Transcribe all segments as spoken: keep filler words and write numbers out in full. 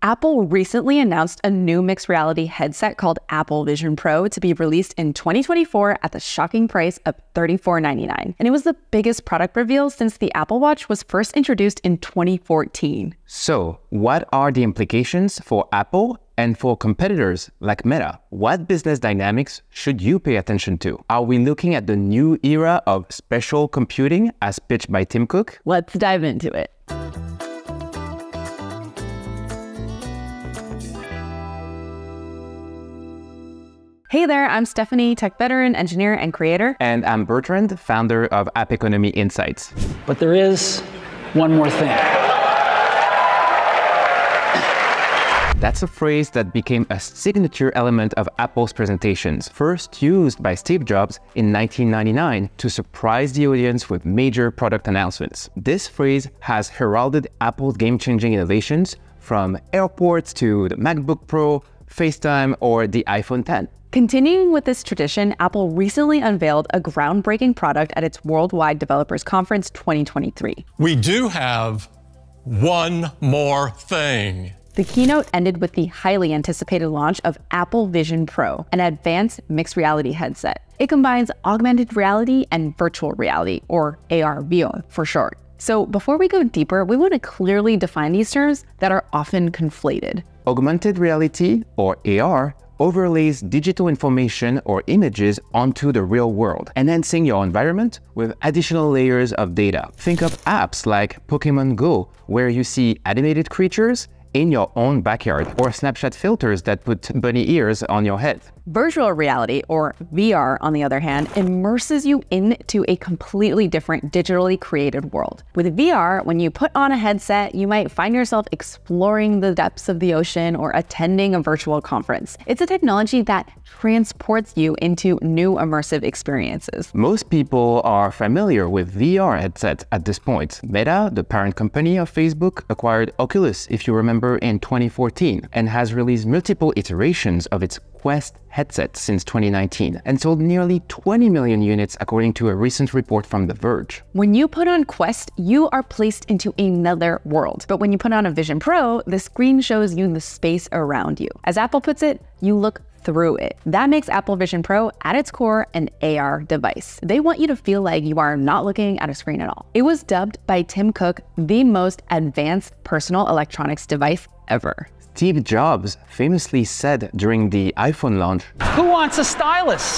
Apple recently announced a new mixed reality headset called Apple Vision Pro to be released in twenty twenty-four at the shocking price of thirty-four ninety-nine. And it was the biggest product reveal since the Apple Watch was first introduced in twenty fourteen. So, what are the implications for Apple and for competitors like Meta? What business dynamics should you pay attention to? Are we looking at the new era of spatial computing as pitched by Tim Cook? Let's dive into it. Hey there, I'm Stephanie, tech veteran, engineer, and creator. And I'm Bertrand, founder of App Economy Insights. But there is one more thing. That's a phrase that became a signature element of Apple's presentations, first used by Steve Jobs in nineteen ninety-nine to surprise the audience with major product announcements. This phrase has heralded Apple's game-changing innovations, from AirPods to the MacBook Pro, FaceTime, or the iPhone ten. Continuing with this tradition, Apple recently unveiled a groundbreaking product at its Worldwide Developers Conference twenty twenty-three. We do have one more thing. The keynote ended with the highly anticipated launch of Apple Vision Pro, an advanced mixed reality headset. It combines augmented reality and virtual reality, or A R V R for short. So before we go deeper, we want to clearly define these terms that are often conflated. Augmented reality, or A R, overlays digital information or images onto the real world, enhancing your environment with additional layers of data. Think of apps like Pokemon Go, where you see animated creatures in your own backyard, or Snapchat filters that put bunny ears on your head. Virtual reality, or V R, on the other hand, immerses you into a completely different digitally created world. With V R, when you put on a headset, you might find yourself exploring the depths of the ocean or attending a virtual conference. It's a technology that transports you into new immersive experiences. Most people are familiar with V R headsets at this point. Meta, the parent company of Facebook, acquired Oculus, if you remember, in twenty fourteen, and has released multiple iterations of its Quest headset since twenty nineteen and sold nearly twenty million units according to a recent report from The Verge. When you put on Quest, you are placed into another world. But when you put on a Vision Pro, the screen shows you the space around you. As Apple puts it, you look through it. That makes Apple Vision Pro, at its core, an A R device. They want you to feel like you are not looking at a screen at all. It was dubbed by Tim Cook the most advanced personal electronics device ever. Steve Jobs famously said during the iPhone launch, Who wants a stylus?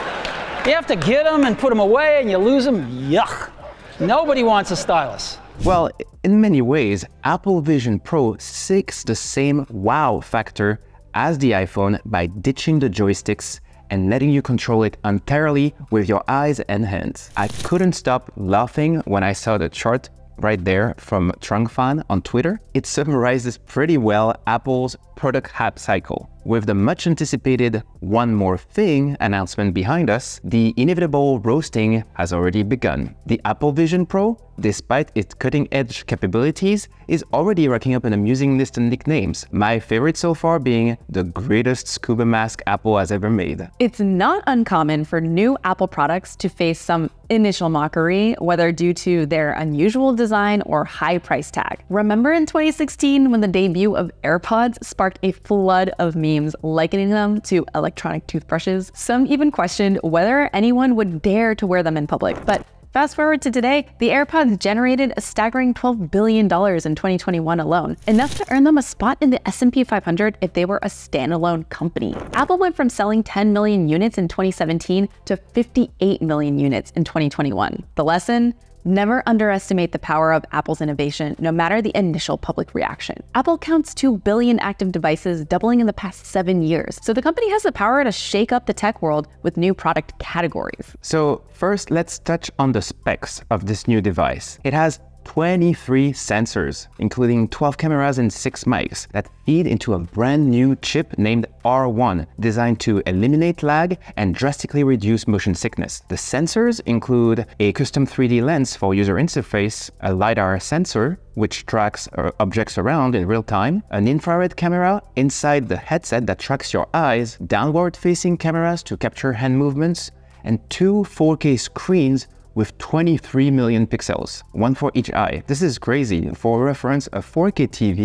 You have to get them and put them away and you lose them. Yuck. Nobody wants a stylus. Well, in many ways, Apple Vision Pro seeks the same wow factor as the iPhone by ditching the joysticks and letting you control it entirely with your eyes and hands. I couldn't stop laughing when I saw the chart right there from Trunk Fan on Twitter. It summarizes pretty well Apple's product hype cycle. With the much anticipated one more thing announcement behind us, the inevitable roasting has already begun. The Apple Vision Pro, despite its cutting-edge capabilities, is already racking up an amusing list of nicknames, my favorite so far being the greatest scuba mask Apple has ever made. It's not uncommon for new Apple products to face some initial mockery, whether due to their unusual design or high price tag. Remember in twenty sixteen when the debut of AirPods sparked a flood of memes likening them to electronic toothbrushes? Some even questioned whether anyone would dare to wear them in public. But fast forward to today, the AirPods generated a staggering twelve billion dollars in twenty twenty-one alone, enough to earn them a spot in the S and P five hundred if they were a standalone company. Apple went from selling ten million units in twenty seventeen to fifty-eight million units in twenty twenty-one. The lesson? Never underestimate the power of Apple's innovation, no matter the initial public reaction. Apple counts two billion active devices, doubling in the past seven years. So the company has the power to shake up the tech world with new product categories. So first, let's touch on the specs of this new device. It has twenty-three sensors, including twelve cameras and six mics that feed into a brand new chip named R one, designed to eliminate lag and drastically reduce motion sickness. The sensors include a custom three D lens for user interface, a LiDAR sensor, which tracks uh, objects around in real time, an infrared camera inside the headset that tracks your eyes, downward-facing cameras to capture hand movements, and two four K screens with twenty-three million pixels, one for each eye. This is crazy. For reference, a four K T V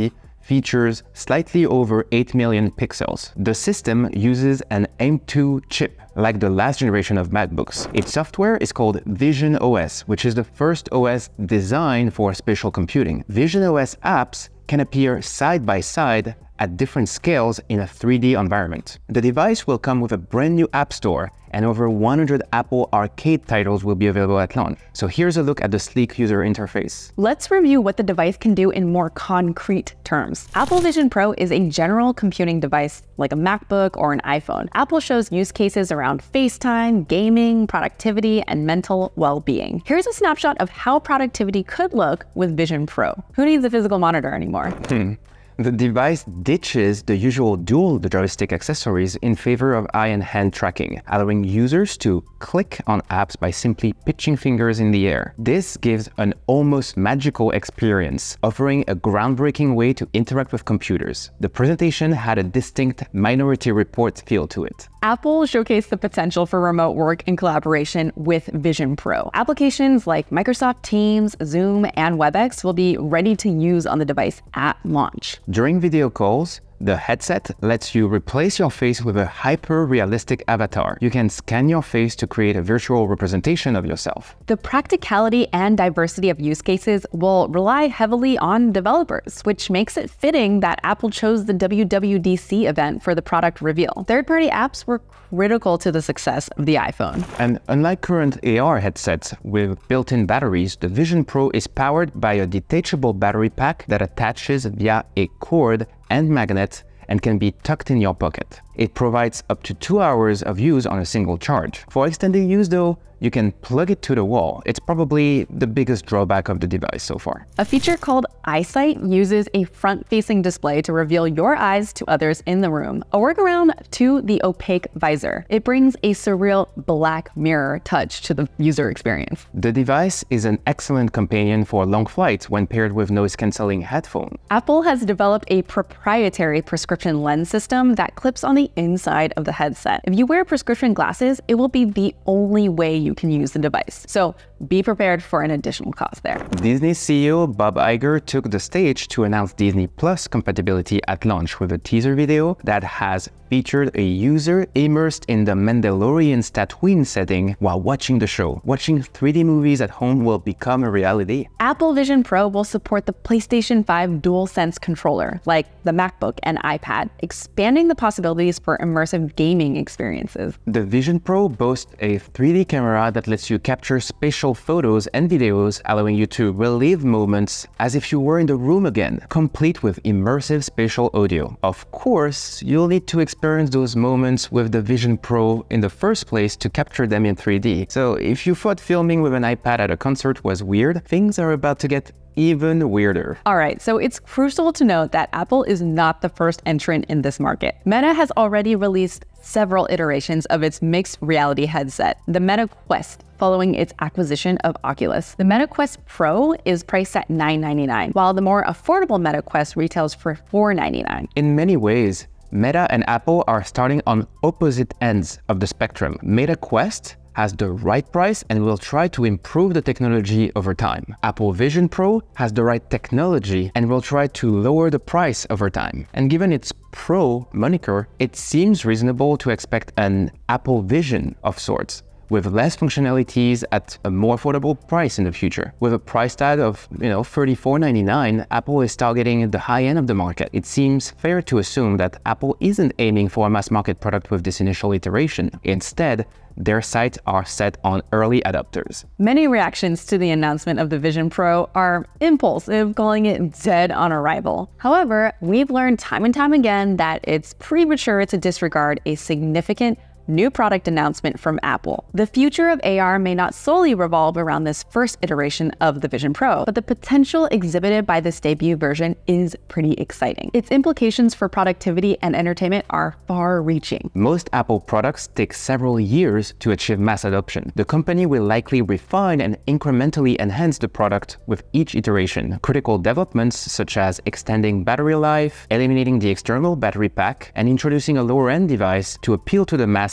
features slightly over eight million pixels. The system uses an M dot two chip, like the last generation of MacBooks. Its software is called Vision O S, which is the first O S designed for spatial computing. Vision O S apps can appear side by side at different scales in a three D environment. The device will come with a brand new app store, and over one hundred Apple Arcade titles will be available at launch. So here's a look at the sleek user interface. Let's review what the device can do in more concrete terms. Apple Vision Pro is a general computing device like a MacBook or an iPhone. Apple shows use cases around FaceTime, gaming, productivity, and mental well-being. Here's a snapshot of how productivity could look with Vision Pro. Who needs a physical monitor anymore? Hmm. The device ditches the usual dual joystick accessories in favor of eye and hand tracking, allowing users to click on apps by simply pitching fingers in the air. This gives an almost magical experience, offering a groundbreaking way to interact with computers. The presentation had a distinct Minority Report feel to it. Apple showcased the potential for remote work and collaboration with Vision Pro. Applications like Microsoft Teams, Zoom, and WebEx will be ready to use on the device at launch. During video calls, the headset lets you replace your face with a hyper-realistic avatar. You can scan your face to create a virtual representation of yourself. The practicality and diversity of use cases will rely heavily on developers, which makes it fitting that Apple chose the W W D C event for the product reveal. Third-party apps were critical to the success of the iPhone. And unlike current A R headsets with built-in batteries, the Vision Pro is powered by a detachable battery pack that attaches via a cord and magnet and can be tucked in your pocket. It provides up to two hours of use on a single charge. For extended use though, you can plug it to the wall. It's probably the biggest drawback of the device so far. A feature called Eyesight uses a front-facing display to reveal your eyes to others in the room, a workaround to the opaque visor. It brings a surreal black mirror touch to the user experience. The device is an excellent companion for long flights when paired with noise-canceling headphones. Apple has developed a proprietary prescription lens system that clips on the inside of the headset. If you wear prescription glasses, it will be the only way you can use the device. So be prepared for an additional cost there. Disney C E O Bob Iger took the stage to announce Disney Plus compatibility at launch with a teaser video that has featured a user immersed in the Mandalorian's Tatooine setting while watching the show. Watching three D movies at home will become a reality. Apple Vision Pro will support the PlayStation five DualSense controller, like the MacBook and iPad, expanding the possibilities for immersive gaming experiences. The Vision Pro boasts a three D camera that lets you capture spatial photos and videos, allowing you to relive moments as if you were in the room again, complete with immersive spatial audio. Of course, you'll need to experience those moments with the Vision Pro in the first place to capture them in three D. So if you thought filming with an iPad at a concert was weird, things are about to get even weirder. All right, so it's crucial to note that Apple is not the first entrant in this market. Meta has already released several iterations of its mixed reality headset, the Meta Quest, following its acquisition of Oculus. The Meta Quest Pro is priced at nine ninety-nine, while the more affordable Meta Quest retails for four ninety-nine. In many ways, Meta and Apple are starting on opposite ends of the spectrum. Meta Quest has the right price and will try to improve the technology over time. Apple Vision Pro has the right technology and will try to lower the price over time. And given its Pro moniker, it seems reasonable to expect an Apple Vision of sorts, with less functionalities at a more affordable price in the future. With a price tag of, you know, thirty-four ninety-nine, Apple is targeting the high end of the market. It seems fair to assume that Apple isn't aiming for a mass market product with this initial iteration. Instead, their sights are set on early adopters. Many reactions to the announcement of the Vision Pro are impulsive, calling it dead on arrival. However, we've learned time and time again that it's premature to disregard a significant new product announcement from Apple. The future of A R may not solely revolve around this first iteration of the Vision Pro, but the potential exhibited by this debut version is pretty exciting. Its implications for productivity and entertainment are far-reaching. Most Apple products take several years to achieve mass adoption. The company will likely refine and incrementally enhance the product with each iteration. Critical developments such as extending battery life, eliminating the external battery pack, and introducing a lower-end device to appeal to the masses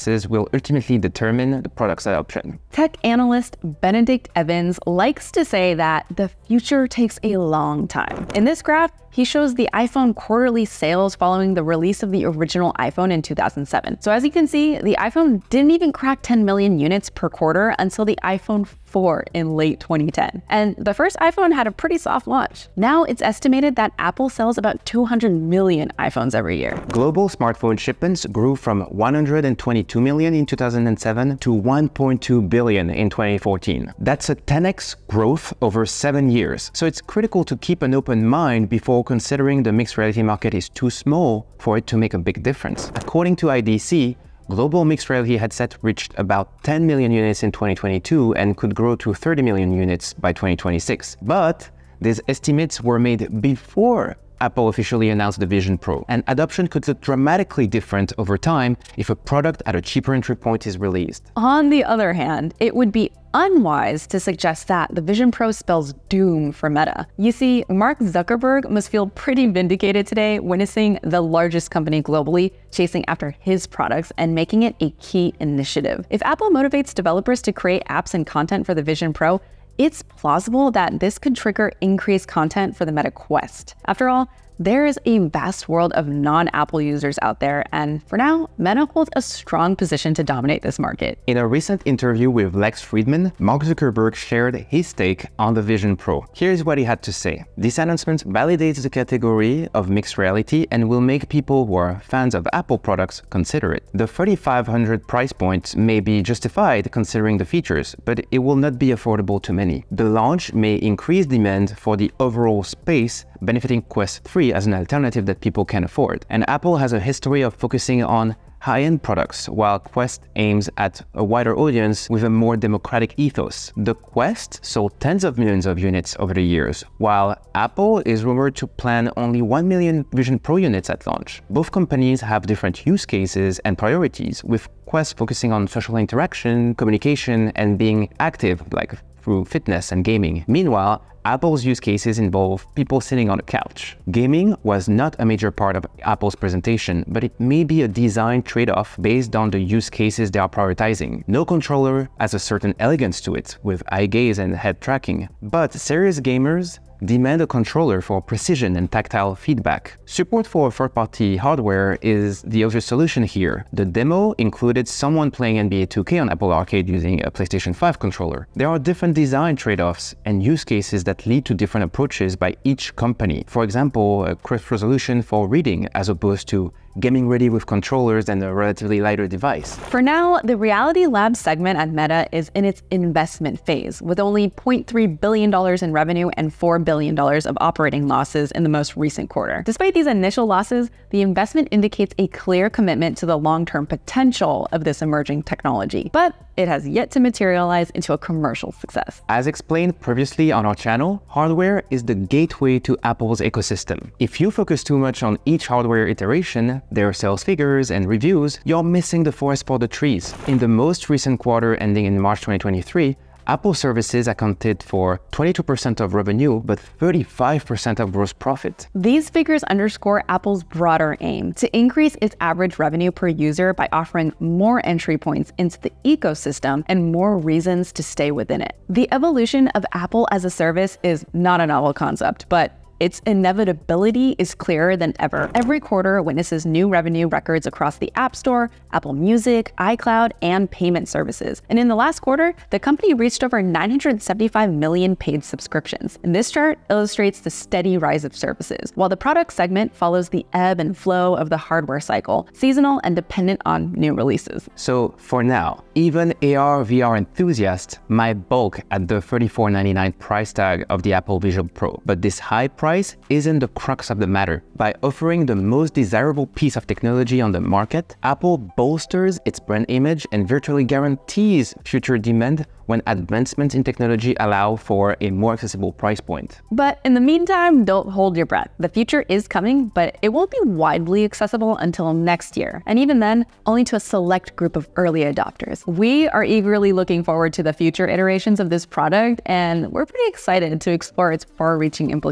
prices will ultimately determine the product's adoption. Tech analyst Benedict Evans likes to say that the future takes a long time. In this graph, he shows the iPhone quarterly sales following the release of the original iPhone in two thousand seven. So as you can see, the iPhone didn't even crack ten million units per quarter until the iPhone four in late twenty ten. And the first iPhone had a pretty soft launch. Now it's estimated that Apple sells about two hundred million iPhones every year. Global smartphone shipments grew from one hundred twenty-two million in two thousand seven to one point two billion in twenty fourteen. That's a ten X growth over seven years. So it's critical to keep an open mind before considering the mixed reality market is too small for it to make a big difference. According to I D C, global mixed reality headset reached about ten million units in twenty twenty-two and could grow to thirty million units by twenty twenty-six. But these estimates were made before Apple officially announced the Vision Pro, and adoption could look dramatically different over time if a product at a cheaper entry point is released. On the other hand, it would be unwise to suggest that the Vision Pro spells doom for Meta. You see, Mark Zuckerberg must feel pretty vindicated today witnessing the largest company globally chasing after his products and making it a key initiative. If Apple motivates developers to create apps and content for the Vision Pro, it's plausible that this could trigger increased content for the Meta Quest. After all, there is a vast world of non-Apple users out there, and for now, Meta holds a strong position to dominate this market. In a recent interview with Lex Friedman, Mark Zuckerberg shared his take on the Vision Pro. Here's what he had to say. This announcement validates the category of mixed reality and will make people who are fans of Apple products consider it. The thirty-five hundred price point may be justified considering the features, but it will not be affordable to many. The launch may increase demand for the overall space, benefiting Quest three as an alternative that people can afford. And Apple has a history of focusing on high-end products, while Quest aims at a wider audience with a more democratic ethos. The Quest sold tens of millions of units over the years, while Apple is rumored to plan only one million Vision Pro units at launch. Both companies have different use cases and priorities, with Quest focusing on social interaction, communication, and being active, like through fitness and gaming. Meanwhile, Apple's use cases involve people sitting on a couch. Gaming was not a major part of Apple's presentation, but it may be a design trade-off based on the use cases they are prioritizing. No controller has a certain elegance to it, with eye gaze and head tracking, but serious gamers demand a controller for precision and tactile feedback. Support for third-party hardware is the other solution here. The demo included someone playing N B A two K on Apple Arcade using a PlayStation five controller. There are different design trade-offs and use cases that lead to different approaches by each company. For example, a crisp resolution for reading as opposed to gaming ready with controllers and a relatively lighter device. For now, the Reality Labs segment at Meta is in its investment phase, with only zero point three billion dollars in revenue and four billion dollars of operating losses in the most recent quarter. Despite these initial losses, the investment indicates a clear commitment to the long-term potential of this emerging technology, but it has yet to materialize into a commercial success. As explained previously on our channel, hardware is the gateway to Apple's ecosystem. If you focus too much on each hardware iteration, their sales figures and reviews, you're missing the forest for the trees. In the most recent quarter ending in March twenty twenty-three, Apple services accounted for twenty-two percent of revenue, but thirty-five percent of gross profit. These figures underscore Apple's broader aim to increase its average revenue per user by offering more entry points into the ecosystem and more reasons to stay within it. The evolution of Apple as a service is not a novel concept, but its inevitability is clearer than ever. Every quarter witnesses new revenue records across the App Store, Apple Music, iCloud, and payment services. And in the last quarter, the company reached over nine hundred seventy-five million paid subscriptions. And this chart illustrates the steady rise of services, while the product segment follows the ebb and flow of the hardware cycle, seasonal and dependent on new releases. So for now, even A R V R enthusiasts might balk at the thirty-four ninety-nine price tag of the Apple Vision Pro, but this high price isn't the crux of the matter. By offering the most desirable piece of technology on the market, Apple bolsters its brand image and virtually guarantees future demand when advancements in technology allow for a more accessible price point. But in the meantime, don't hold your breath. The future is coming, but it won't be widely accessible until next year. And even then, only to a select group of early adopters. We are eagerly looking forward to the future iterations of this product, and we're pretty excited to explore its far-reaching implications.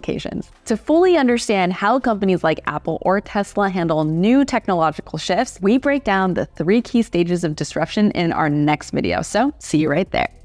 To fully understand how companies like Apple or Tesla handle new technological shifts, we break down the three key stages of disruption in our next video, so see you right there.